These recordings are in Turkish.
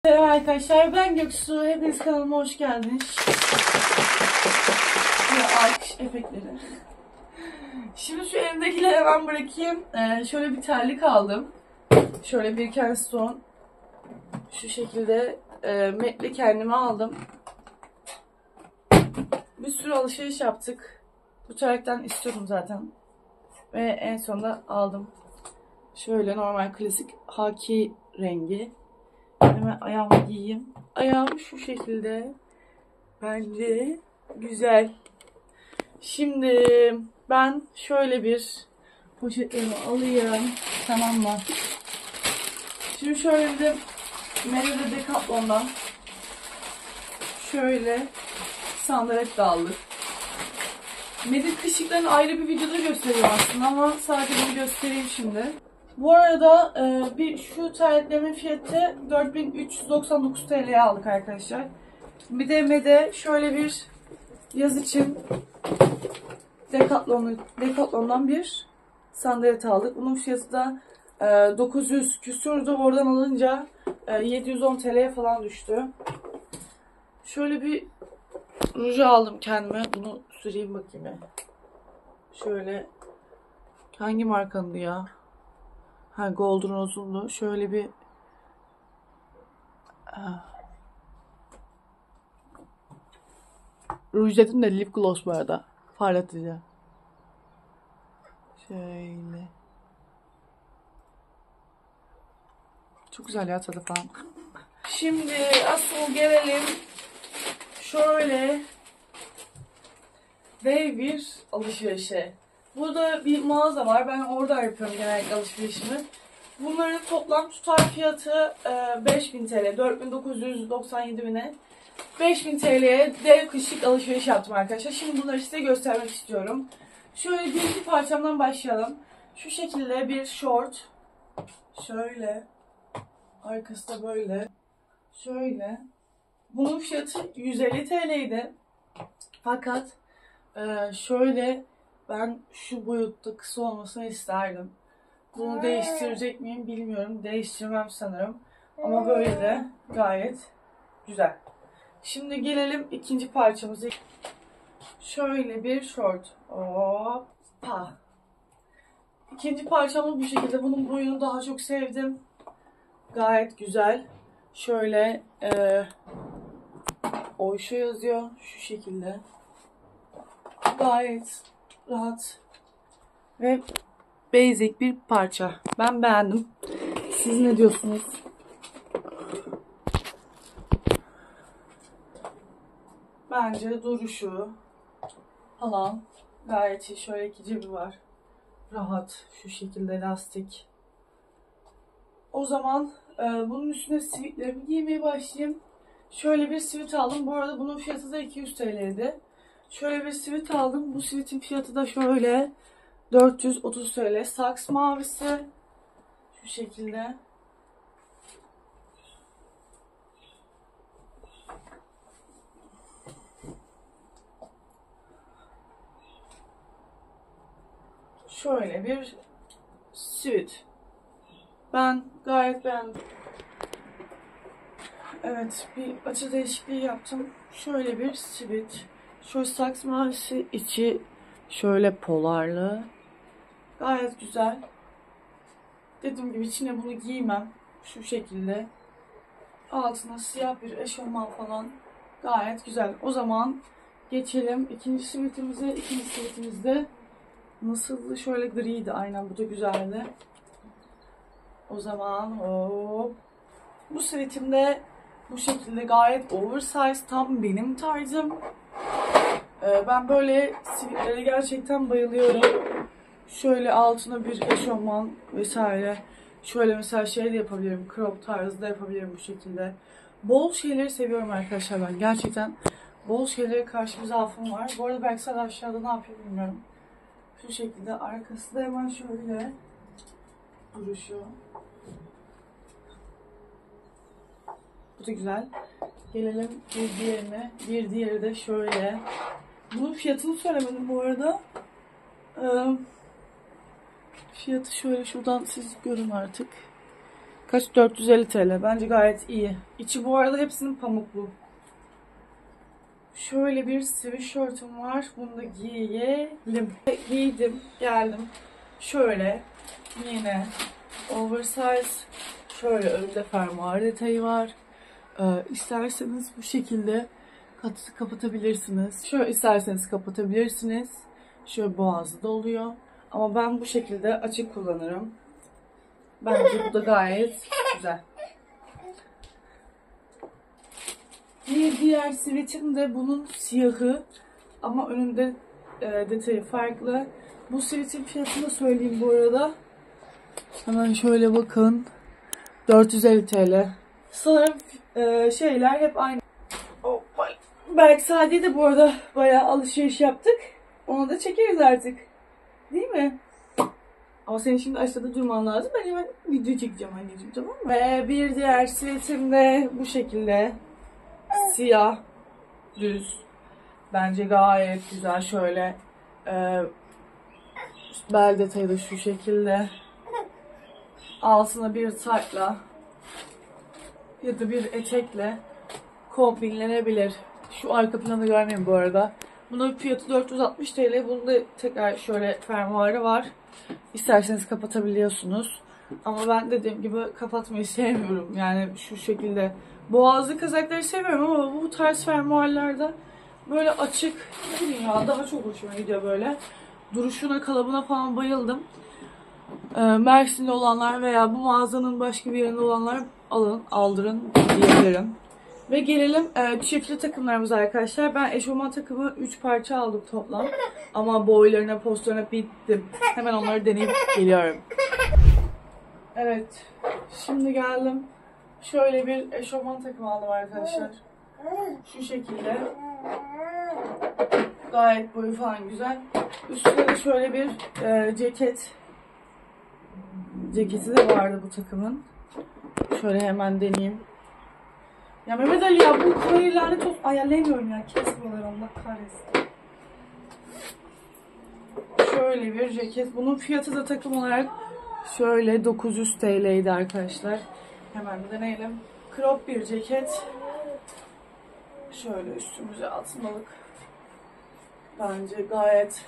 Merhaba arkadaşlar, ben Göksu. Hepiniz kanalıma hoş geldiniz. Alkış efektleri. Şimdi şu elimdekileri hemen bırakayım. Şöyle bir terlik aldım. Şöyle bir Kensington. Şu şekilde metli kendime aldım. Bir sürü alışveriş yaptık. Bu terlikten istiyordum zaten. Ve en sonunda aldım. Şöyle normal klasik haki rengi. Hemen ayağımı giyeyim. Ayağım şu şekilde. Bence güzel. Şimdi ben şöyle bir poşetlerimi alayım. Tamam mı? Şimdi şöyle bir de Merida Decathlon'dan şöyle sandalet de aldık. Medit kışlıklarını ayrı bir videoda göstereyim aslında ama sadece bunu göstereyim şimdi. Bu arada şu terliklerimin fiyatı 4399 TL'ye aldık arkadaşlar. Bir de Mede şöyle bir yaz için Decathlon'dan bir sandalet aldık. Bunun fiyatı da 900 küsürdü. Oradan alınca 710 TL'ye falan düştü. Şöyle bir ruju aldım kendime. Bunu süreyim bakayım ya. Şöyle hangi markandı ya? Ha, Golden Rose'undu. Şöyle bir ruj dedim de lip gloss bu arada. Parlatıcı. Şöyle. Çok güzel ya tadı falan. Şimdi asıl gelelim şöyle ve bir alışverişe. Burada bir mağaza var. Ben orada yapıyorum genellikle alışverişimi. Bunların toplam tutar fiyatı 5000 TL. 4997'e 5000 TL'ye dev kışlık alışveriş yaptım arkadaşlar. Şimdi bunları size göstermek istiyorum. Şöyle birinci parçamdan başlayalım. Şu şekilde bir short. Şöyle. Arkası da böyle. Şöyle. Bunun fiyatı 150 TL'ydi. Fakat şöyle ben şu boyutta kısa olmasını isterdim. Bunu değiştirecek miyim bilmiyorum. Değiştirmem sanırım. Ama böyle de gayet güzel. Şimdi gelelim ikinci parçamıza. Şöyle bir short. Hoppa. İkinci parçamız bu şekilde. Bunun boyunu daha çok sevdim. Gayet güzel. Şöyle Oysho yazıyor. Şu şekilde. Gayet rahat ve basic bir parça. Ben beğendim. Siz ne diyorsunuz? Bence duruşu falan gayet iyi. Şöyle iki cebi var. Rahat. Şu şekilde lastik. O zaman bunun üstüne sivitlerimi giymeye başlayayım. Şöyle bir sivit aldım. Bu arada bunun fiyatı da 200 TL'ydi. Şöyle bir sivit aldım. Bu sivitin fiyatı da şöyle 430 TL. Saks mavisi. Şu şekilde. Şöyle bir sivit. Ben gayet beğendim. Evet, bir açı değişikliği yaptım. Şöyle bir sivit. Şöyle saks mavisi, içi şöyle polarlı. Gayet güzel. Dediğim gibi içine bunu giymem. Şu şekilde. Altına siyah bir eşofman falan. Gayet güzel. O zaman geçelim ikinci sivitimize. İkinci sivitimizde nasıldı? Şöyle griydi. Aynen, bu da güzeldi. O zaman hop. Bu sivitimde bu şekilde gayet oversize. Tam benim tarzım. Ben böyle sivitlere gerçekten bayılıyorum. Şöyle altına bir eşofman vesaire. Şöyle mesela şey de yapabilirim. Crop tarzı da yapabilirim bu şekilde. Bol şeyleri seviyorum arkadaşlar ben. Gerçekten bol şeylere karşı bir zaafım var. Bu arada belki aşağıda ne yapıyor bilmiyorum. Şu şekilde. Arkası da hemen şöyle duruşu. Bu da güzel. Gelelim bir diğerine. Bir diğeri de şöyle. Bunun fiyatını söylemedim bu arada. Fiyatı şöyle şuradan siz görün artık. Kaç? 450 TL. Bence gayet iyi. İçi bu arada hepsinin pamuklu. Şöyle bir sweatshirt'üm var. Bunu da giyelim. Giydim. Geldim. Şöyle. Yine oversize. Şöyle önünde fermuar detayı var. İsterseniz bu şekilde kapatabilirsiniz. Şöyle isterseniz kapatabilirsiniz. Şöyle boğazı da oluyor. Ama ben bu şekilde açık kullanırım. Bence bu da gayet güzel. Bir diğer sivetim de bunun siyahı. Ama önünde detayı farklı. Bu sivetin fiyatını da söyleyeyim bu arada. Hemen şöyle bakın. 450 TL. Sanırım şeyler hep aynı. Hoppa. Belki Sadiye de bu arada bayağı alışveriş yaptık. Onu da çekeriz artık. Değil mi? Ama senin şimdi aşağıda durman lazım. Ben hemen video çekeceğim anneciğim, tamam mı? Ve bir diğer sivetim de bu şekilde. Siyah. Düz. Bence gayet güzel. Şöyle bel detayı da şu şekilde. Altına bir taytla ya da bir etekle kombinlenebilir. Şu arka planı görmeyin bu arada. Bunun fiyatı 460 TL. Bunda tekrar şöyle fermuarı var. İsterseniz kapatabiliyorsunuz. Ama ben dediğim gibi kapatmayı sevmiyorum. Yani şu şekilde boğazlı kazakları seviyorum ama bu tarz fermuarlarda böyle açık, ne bileyim ya, daha çok hoşuma gidiyor böyle. Duruşuna, kalıbına falan bayıldım. Mersin'de olanlar veya bu mağazanın başka bir yerinde olanlar aldırın diyebilirim. Ve gelelim çiftli takımlarımıza arkadaşlar. Ben eşofman takımı 3 parça aldım toplam. Ama boylarına, postlarına bittim. Hemen onları deneyip geliyorum. Evet. Şimdi geldim. Şöyle bir eşofman takımı aldım arkadaşlar. Şu şekilde. Gayet boyu falan güzel. Üstüne de şöyle bir ceket. Ceketi de vardı bu takımın. Şöyle hemen deneyeyim. Ya Mehmet Ali ya, bu Kore'yi lanet olsun. Ayarlayamıyorum ya. Kesmiyorlar, Allah kahretsin. Şöyle bir ceket. Bunun fiyatı da takım olarak şöyle 900 TL'ydi arkadaşlar. Hemen deneyelim. Crop bir ceket. Şöyle üstümüze atmalık. Bence gayet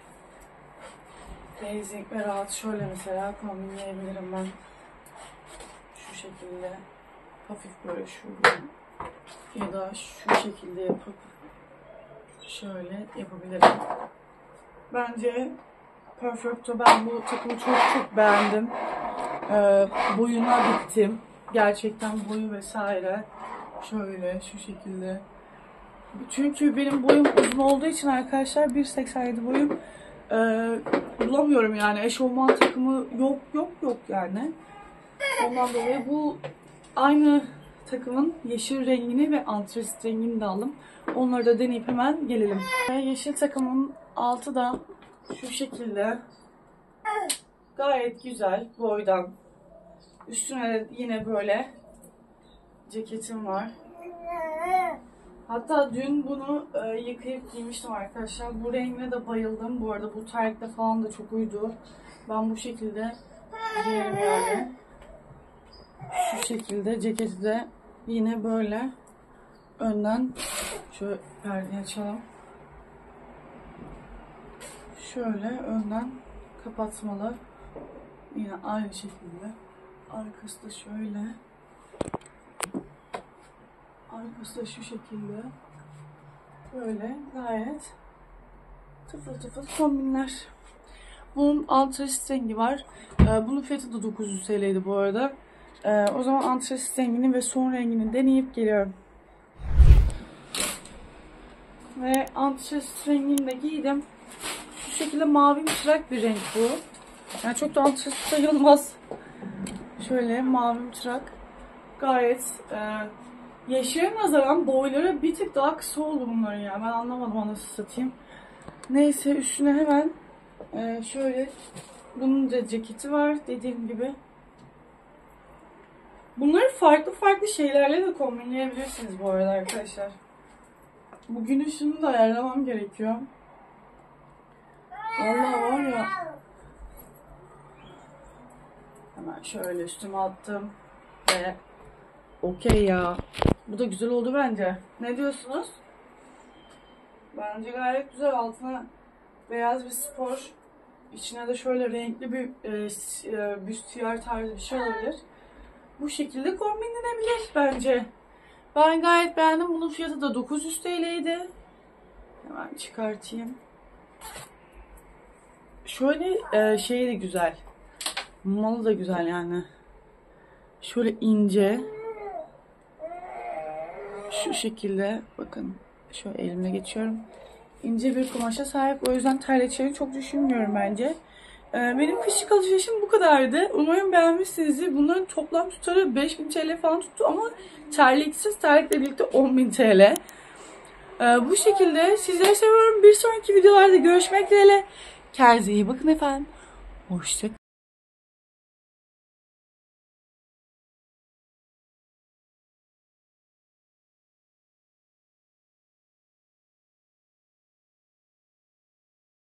basic ve rahat. Şöyle mesela kombinleyebilirim ben. Şu şekilde. Hafif böyle şuradan. Ya da şu şekilde yapıp şöyle yapabilirim. Bence perfecto. Ben bu takımı çok beğendim. Boyuna bittim. Gerçekten boyu vesaire. Şöyle şu şekilde. Çünkü benim boyum uzun olduğu için arkadaşlar 1.87 boyum. Bulamıyorum yani. Eşofman takımı yok yani. Ondan dolayı bu aynı takımın yeşil rengini ve antrasit rengini de aldım. Onları da deneyip hemen gelelim. Yeşil takımın altı da şu şekilde. Gayet güzel boydan. Üstüne de yine böyle ceketim var. Hatta dün bunu yıkayıp giymiştim arkadaşlar. Bu rengine de bayıldım. Bu arada bu terlikle falan da çok uydu. Ben bu şekilde giyerim yani. Şu şekilde ceketi de yine böyle önden şöyle perdeyi açalım. Şöyle önden kapatmalı. Yine aynı şekilde. Arkası da şöyle. Arkası da şu şekilde. Böyle gayet tıfıl tıfıl kombinler. Bunun antrasit rengi var. Bunun fiyatı da 900 TL'ydi bu arada. O zaman antrasit rengini ve son rengini deneyip geliyorum. Ve antrasit rengini de giydim. Şu şekilde mavi mıtırak bir renk bu. Yani çok da antrasit sayılmaz. Şöyle mavi mıtırak. Gayet yeşile nazaran boyları bir tık daha kısa oldu bunların ya. Ben anlamadım nasıl satayım. Neyse üstüne hemen şöyle bunun da ceketi var dediğim gibi. Bunları farklı şeylerle de kombinleyebilirsiniz bu arada arkadaşlar. Bugün şunu da ayarlamam gerekiyor. Allah var ya. Hemen şöyle üstüme attım. Okey ya. Bu da güzel oldu bence. Ne diyorsunuz? Bence gayet güzel. Altına beyaz bir spor. İçine de şöyle renkli bir büstiyer tarzı bir şey olabilir. Bu şekilde kombinlenebilir bence. Ben gayet beğendim. Bunun fiyatı da 900 TL'ydi. Hemen çıkartayım. Şöyle şey de güzel. Malı da güzel yani. Şöyle ince. Şu şekilde. Bakın. Şöyle elimle geçiyorum. İnce bir kumaşa sahip. O yüzden terleteceğini çok düşünmüyorum bence. Benim kışlık alışverişim bu kadardı. Umarım beğenmişsinizdir. Bunların toplam tutarı 5000 TL falan tuttu ama terliksiz terlikle birlikte 10.000 TL. Bu şekilde sizleri seviyorum. Bir sonraki videolarda görüşmek dileğiyle. Kendinize iyi bakın efendim. Hoşça kalın.